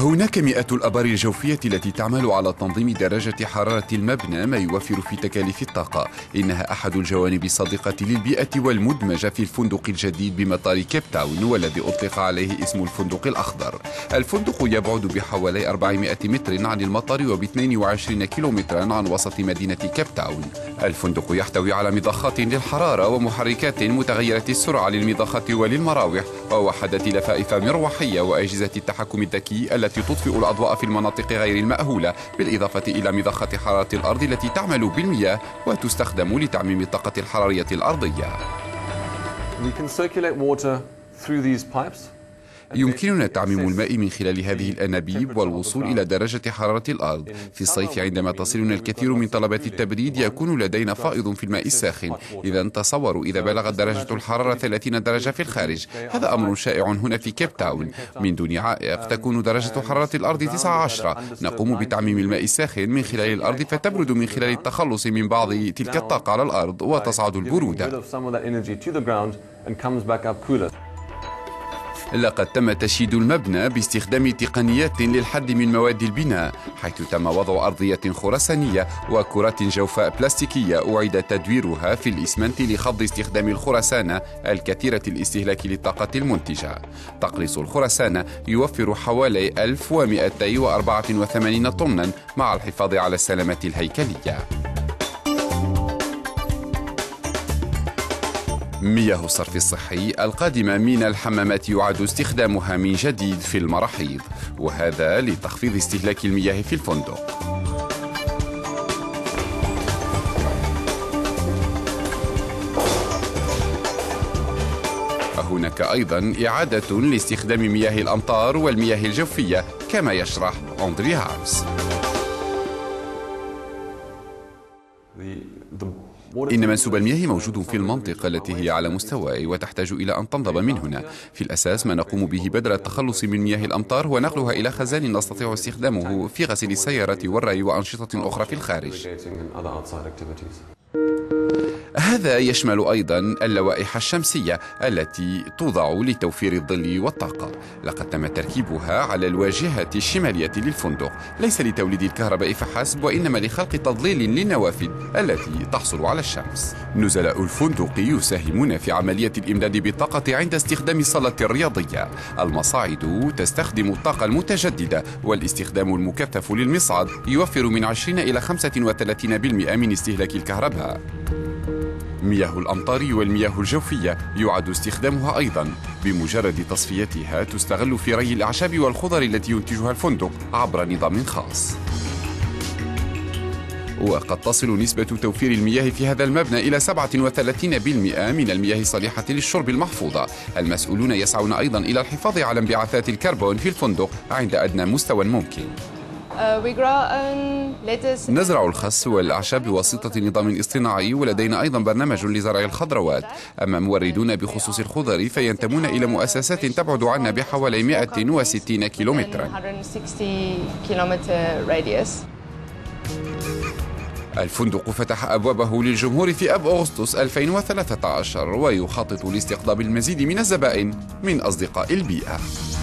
هناك مئات الأبار الجوفية التي تعمل على تنظيم درجة حرارة المبنى، ما يوفر في تكاليف الطاقة. إنها أحد الجوانب الصديقة للبيئة والمدمجة في الفندق الجديد بمطار كيب تاون، والذي أطلق عليه اسم الفندق الأخضر. الفندق يبعد بحوالي 400 متر عن المطار وب 22 كيلومترا عن وسط مدينة كيب تاون. الفندق يحتوي على مضخات للحرارة ومحركات متغيرة السرعة للمضخات وللمراوح، ووحدات لفائف مروحية وأجهزة التحكم الذكي التي تطفئ الأضواء في المناطق غير المأهولة، بالإضافة إلى مضخة حرارة الأرض التي تعمل بالمياه وتستخدم لتعميم الطاقة الحرارية الأرضية. يمكننا تعميم الماء من خلال هذه الأنابيب والوصول إلى درجة حرارة الأرض. في الصيف عندما تصلنا الكثير من طلبات التبريد يكون لدينا فائض في الماء الساخن. إذا تصوروا إذا بلغت درجة الحرارة 30 درجة في الخارج، هذا أمر شائع هنا في كيب تاون. من دون عائق تكون درجة حرارة الأرض 19. نقوم بتعميم الماء الساخن من خلال الأرض، فتبرد من خلال التخلص من بعض تلك الطاقة على الأرض وتصعد البرودة. لقد تم تشييد المبنى باستخدام تقنيات للحد من مواد البناء، حيث تم وضع أرضية خرسانية وكرات جوفاء بلاستيكية أعيد تدويرها في الإسمنت لخفض استخدام الخرسانة الكثيرة الاستهلاك للطاقة المنتجة. تقليص الخرسانة يوفر حوالي 1284 طنا مع الحفاظ على السلامة الهيكلية. مياه الصرف الصحي القادمة من الحمامات يعاد استخدامها من جديد في المراحيض، وهذا لتخفيض استهلاك المياه في الفندق. هناك أيضا إعادة لاستخدام مياه الأمطار والمياه الجوفية، كما يشرح أندري هارمس. إن منسوب المياه موجود في المنطقة التي هي على مستوى وتحتاج إلى أن تنضب من هنا. في الأساس ما نقوم به بدل التخلص من مياه الأمطار هو نقلها إلى خزان نستطيع استخدامه في غسيل السيارة والري وأنشطة أخرى في الخارج. هذا يشمل أيضا اللوائح الشمسية التي توضع لتوفير الظل والطاقة. لقد تم تركيبها على الواجهة الشمالية للفندق، ليس لتوليد الكهرباء فحسب، وإنما لخلق تضليل للنوافذ التي تحصل على الشمس. نزلاء الفندق يساهمون في عملية الإمداد بالطاقة عند استخدام الصالة الرياضية. المصاعد تستخدم الطاقة المتجددة، والاستخدام المكثف للمصعد يوفر من 20 إلى 35% من استهلاك الكهرباء. مياه الأمطار والمياه الجوفية يعاد استخدامها أيضا، بمجرد تصفيتها تستغل في ري الأعشاب والخضر التي ينتجها الفندق عبر نظام خاص. وقد تصل نسبة توفير المياه في هذا المبنى إلى 37% من المياه الصالحة للشرب المحفوظة. المسؤولون يسعون أيضا إلى الحفاظ على انبعاثات الكربون في الفندق عند أدنى مستوى ممكن. نزرع الخس والأعشاب بواسطة نظام اصطناعي، ولدينا أيضا برنامج لزرع الخضروات. أما موردون بخصوص الخضر فينتمون إلى مؤسسات تبعد عنا بحوالي 160 كيلومترا. الفندق فتح أبوابه للجمهور في أب أغسطس 2013، ويخطط لاستقطاب المزيد من الزبائن من أصدقاء البيئة.